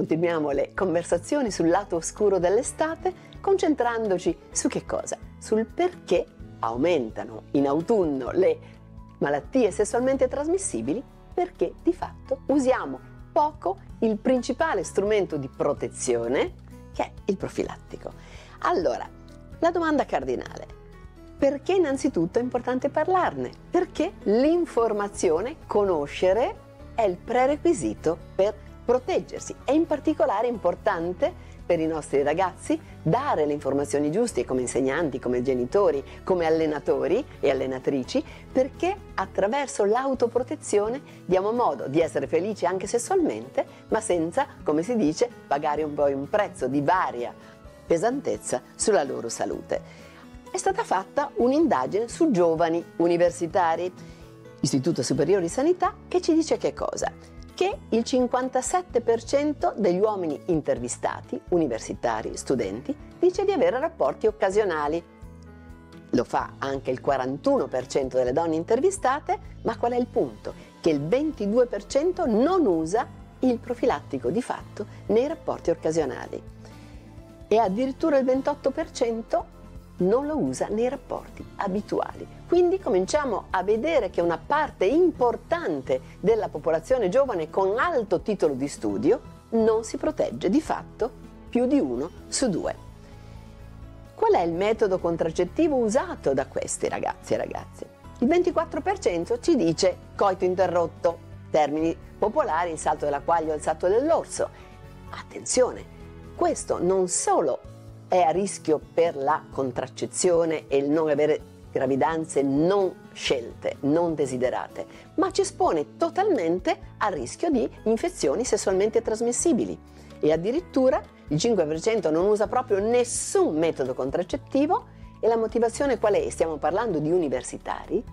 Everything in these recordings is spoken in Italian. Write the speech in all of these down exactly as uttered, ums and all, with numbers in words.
Continuiamo le conversazioni sul lato oscuro dell'estate, concentrandoci su che cosa? Sul perché aumentano in autunno le malattie sessualmente trasmissibili, perché di fatto usiamo poco il principale strumento di protezione, che è il profilattico. Allora, la domanda cardinale: perché innanzitutto è importante parlarne? Perché l'informazione, conoscere, è il prerequisito per proteggersi. È in particolare importante per i nostri ragazzi dare le informazioni giuste come insegnanti, come genitori, come allenatori e allenatrici, perché attraverso l'autoprotezione diamo modo di essere felici anche sessualmente, ma senza, come si dice, pagare un po' un prezzo di varia pesantezza sulla loro salute. È stata fatta un'indagine su giovani universitari, Istituto Superiore di Sanità, che ci dice che cosa? Che il cinquantasette per cento degli uomini intervistati, universitari, studenti, dice di avere rapporti occasionali. Lo fa anche il quarantuno per cento delle donne intervistate, ma qual è il punto? Che il ventidue per cento non usa il profilattico di fatto nei rapporti occasionali e addirittura il ventotto per cento non lo usa nei rapporti abituali. Quindi cominciamo a vedere che una parte importante della popolazione giovane con alto titolo di studio non si protegge, di fatto più di uno su due. Qual è il metodo contraccettivo usato da questi ragazzi e ragazze? Il ventiquattro per cento ci dice coito interrotto, termini popolari, il salto della quaglia o il salto dell'orso. Attenzione, questo non solo è a rischio per la contraccezione e il non avere gravidanze non scelte, non desiderate, ma ci espone totalmente al rischio di infezioni sessualmente trasmissibili. E addirittura il cinque per cento non usa proprio nessun metodo contraccettivo. E la motivazione qual è? Stiamo parlando di universitari.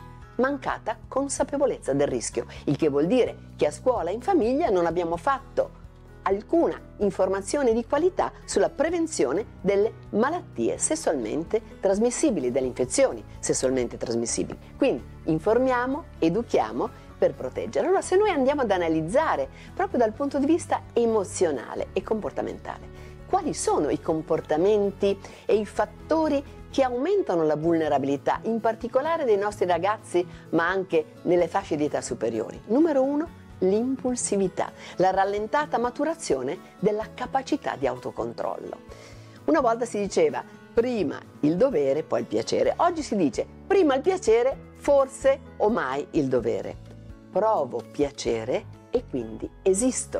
Mancata consapevolezza del rischio, il che vuol dire che a scuola e in famiglia non abbiamo fatto alcuna informazione di qualità sulla prevenzione delle malattie sessualmente trasmissibili, delle infezioni sessualmente trasmissibili. Quindi informiamo, educhiamo per proteggere. Allora, se noi andiamo ad analizzare proprio dal punto di vista emozionale e comportamentale, quali sono i comportamenti e i fattori che aumentano la vulnerabilità, in particolare dei nostri ragazzi, ma anche nelle fasce di età superiori? Numero uno, l'impulsività, la rallentata maturazione della capacità di autocontrollo. Una volta si diceva prima il dovere, poi il piacere. Oggi si dice prima il piacere, forse o mai il dovere. Provo piacere e quindi esisto.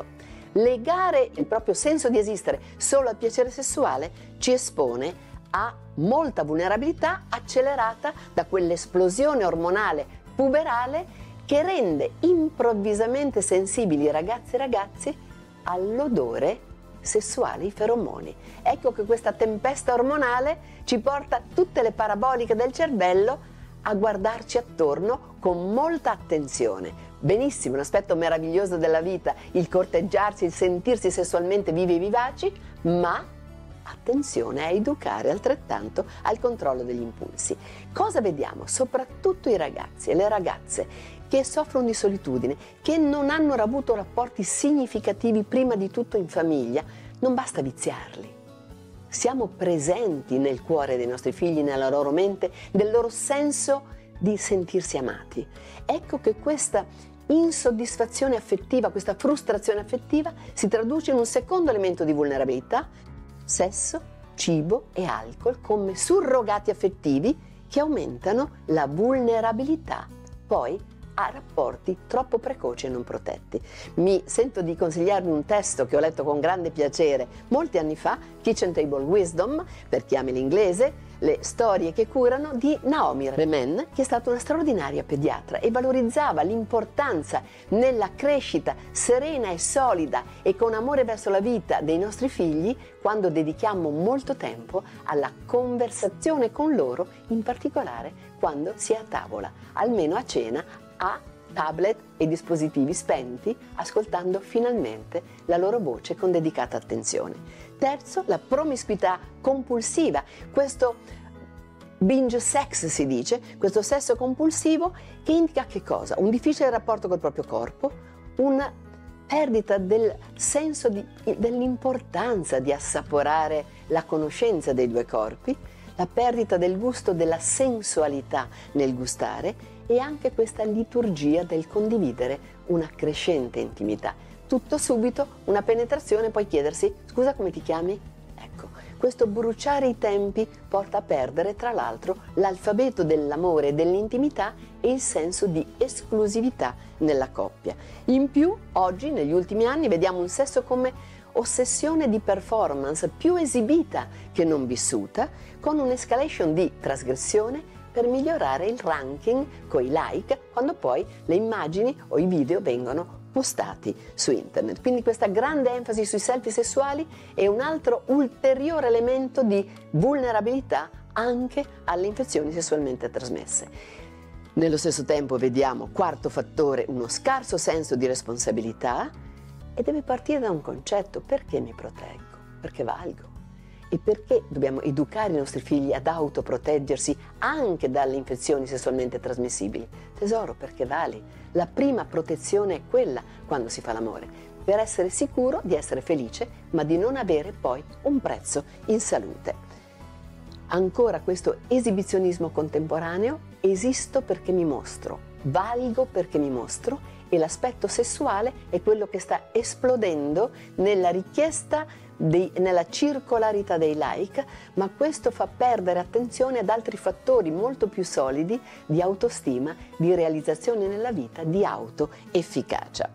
Legare il proprio senso di esistere solo al piacere sessuale ci espone a molta vulnerabilità accelerata da quell'esplosione ormonale puberale che rende improvvisamente sensibili i ragazzi e ragazzi all'odore sessuale, i feromoni. Ecco che questa tempesta ormonale ci porta tutte le paraboliche del cervello a guardarci attorno con molta attenzione. Benissimo, un aspetto meraviglioso della vita, il corteggiarsi, il sentirsi sessualmente vivi e vivaci, ma attenzione a educare altrettanto al controllo degli impulsi. Cosa vediamo? Soprattutto i ragazzi e le ragazze che soffrono di solitudine, che non hanno avuto rapporti significativi prima di tutto in famiglia. Non basta viziarli. Siamo presenti nel cuore dei nostri figli, nella loro mente, del loro senso di sentirsi amati. Ecco che questa insoddisfazione affettiva, questa frustrazione affettiva si traduce in un secondo elemento di vulnerabilità: sesso, cibo e alcol come surrogati affettivi che aumentano la vulnerabilità poi a rapporti troppo precoci e non protetti. Mi sento di consigliarvi un testo che ho letto con grande piacere molti anni fa, Kitchen Table Wisdom, per chi ami l'inglese, le storie che curano, di Naomi Remen, che è stata una straordinaria pediatra e valorizzava l'importanza nella crescita serena e solida e con amore verso la vita dei nostri figli quando dedichiamo molto tempo alla conversazione con loro, in particolare quando si è a tavola, almeno a cena, a tablet e dispositivi spenti, ascoltando finalmente la loro voce con dedicata attenzione. Terzo, la promiscuità compulsiva, questo binge sex si dice, questo sesso compulsivo che indica che cosa? Un difficile rapporto col proprio corpo, un perdita del senso di- dell'importanza di assaporare la conoscenza dei due corpi, la perdita del gusto della sensualità nel gustare e anche questa liturgia del condividere una crescente intimità. Tutto subito, una penetrazione, poi chiedersi scusa come ti chiami? Ecco, questo bruciare i tempi porta a perdere tra l'altro l'alfabeto dell'amore e dell'intimità e il senso di esclusività nella coppia. In più, oggi, negli ultimi anni, vediamo un sesso come ossessione di performance più esibita che non vissuta, con un'escalation di trasgressione per migliorare il ranking coi like quando poi le immagini o i video vengono postati su internet. Quindi questa grande enfasi sui selfie sessuali è un altro ulteriore elemento di vulnerabilità anche alle infezioni sessualmente trasmesse. Nello stesso tempo vediamo, quarto fattore, uno scarso senso di responsabilità e deve partire da un concetto: perché mi proteggo? Perché valgo. E perché dobbiamo educare i nostri figli ad autoproteggersi anche dalle infezioni sessualmente trasmissibili? Tesoro, perché vali. La prima protezione è quella quando si fa l'amore, per essere sicuro di essere felice, ma di non avere poi un prezzo in salute. Ancora questo esibizionismo contemporaneo: esisto perché mi mostro, valgo perché mi mostro, e l'aspetto sessuale è quello che sta esplodendo nella richiesta, dei, nella circolarità dei like, ma questo fa perdere attenzione ad altri fattori molto più solidi di autostima, di realizzazione nella vita, di autoefficacia.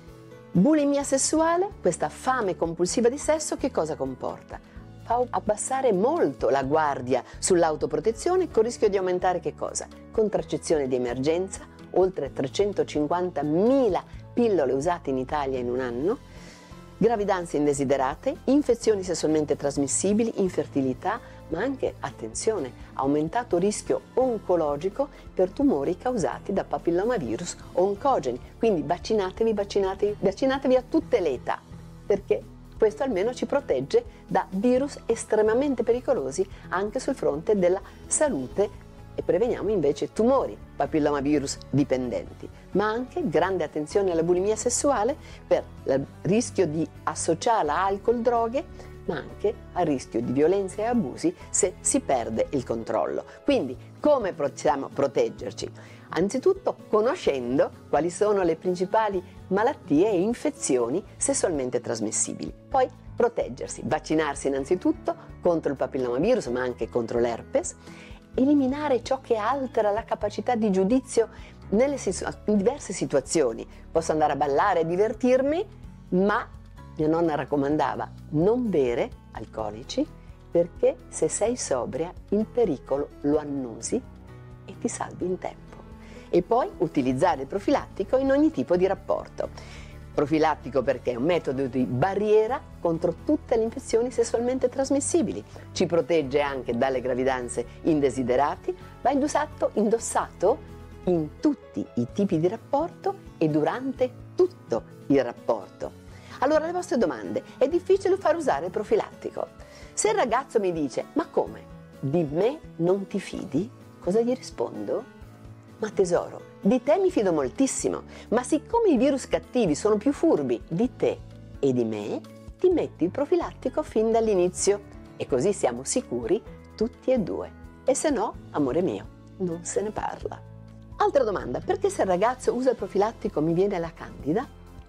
Bulimia sessuale, questa fame compulsiva di sesso, che cosa comporta? Fa abbassare molto la guardia sull'autoprotezione, con il rischio di aumentare che cosa? Contraccezione di emergenza, oltre trecentocinquantamila pillole usate in Italia in un anno, gravidanze indesiderate, infezioni sessualmente trasmissibili, infertilità, ma anche, attenzione, aumentato rischio oncologico per tumori causati da papillomavirus oncogeni. Quindi vaccinatevi, vaccinatevi, vaccinatevi a tutte le età, perché questo almeno ci protegge da virus estremamente pericolosi anche sul fronte della salute, e preveniamo invece tumori papillomavirus dipendenti. Ma anche grande attenzione alla bulimia sessuale per il rischio di associarla a alcol, droghe, ma anche a rischio di violenze e abusi se si perde il controllo. Quindi come possiamo proteggerci? Anzitutto conoscendo quali sono le principali malattie e infezioni sessualmente trasmissibili. Poi proteggersi, vaccinarsi innanzitutto contro il papillomavirus, ma anche contro l'herpes, eliminare ciò che altera la capacità di giudizio nelle situ- in diverse situazioni. Posso andare a ballare e divertirmi, ma mia nonna raccomandava non bere alcolici, perché se sei sobria il pericolo lo annusi e ti salvi in tempo. E poi utilizzare il profilattico in ogni tipo di rapporto. Profilattico perché è un metodo di barriera contro tutte le infezioni sessualmente trasmissibili. Ci protegge anche dalle gravidanze indesiderate, va indossato, indossato in tutti i tipi di rapporto e durante tutto il rapporto. Allora, le vostre domande: è difficile far usare il profilattico? Se il ragazzo mi dice: ma come? Di me non ti fidi? Cosa gli rispondo? Ma tesoro, di te mi fido moltissimo, ma siccome i virus cattivi sono più furbi di te e di me, ti metti il profilattico fin dall'inizio e così siamo sicuri tutti e due. E se no, amore mio, non se ne parla. Altra domanda: perché se il ragazzo usa il profilattico mi viene la candida?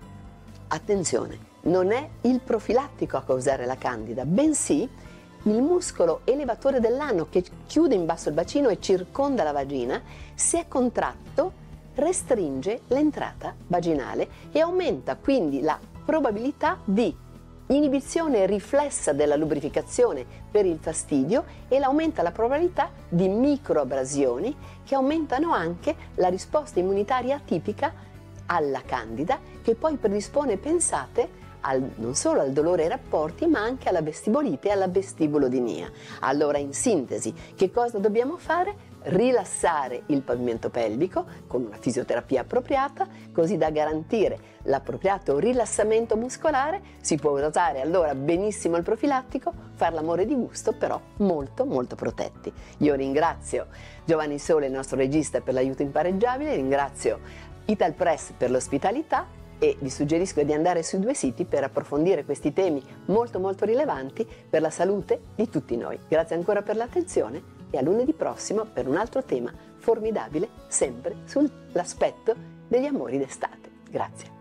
Attenzione, non è il profilattico a causare la candida, bensì il muscolo elevatore dell'ano che chiude in basso il bacino e circonda la vagina, se è contratto, restringe l'entrata vaginale e aumenta quindi la probabilità di inibizione riflessa della lubrificazione per il fastidio, e aumenta la probabilità di microabrasioni che aumentano anche la risposta immunitaria atipica alla candida, che poi predispone, pensate, Al, non solo al dolore ai rapporti, ma anche alla vestibolite e alla vestibulodinia. Allora, in sintesi, che cosa dobbiamo fare? Rilassare il pavimento pelvico con una fisioterapia appropriata, così da garantire l'appropriato rilassamento muscolare. Si può usare allora benissimo il profilattico, fare l'amore di gusto, però molto molto protetti. Io ringrazio Giovanni Sole, il nostro regista, per l'aiuto impareggiabile, ringrazio Italpress per l'ospitalità e vi suggerisco di andare sui due siti per approfondire questi temi molto molto rilevanti per la salute di tutti noi. Grazie ancora per l'attenzione e a lunedì prossimo per un altro tema formidabile, sempre sull'aspetto degli amori d'estate. Grazie.